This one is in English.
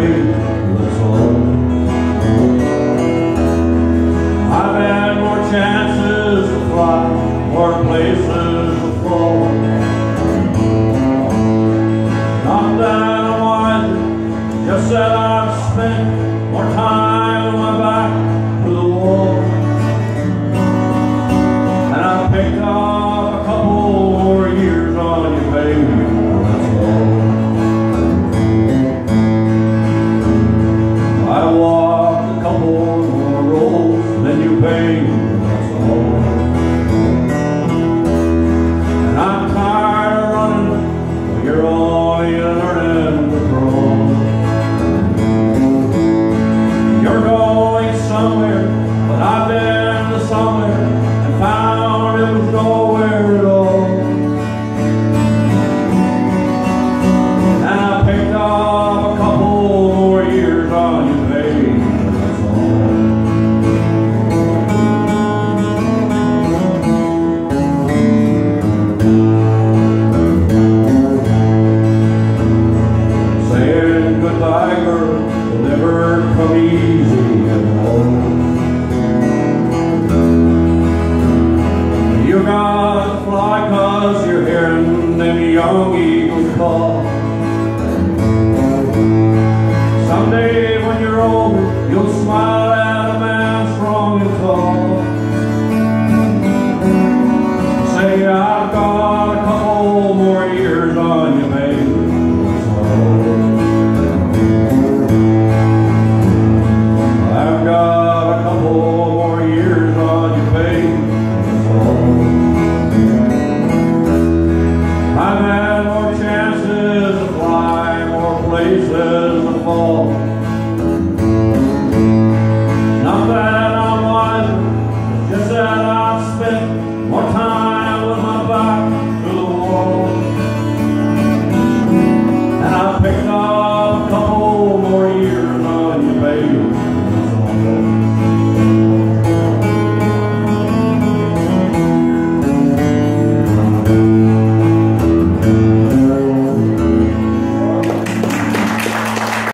way was home. I've had more chances to fly, more places to fall. Not that I'm wiser, just that I've spent more time on my back to the wall. And I picked on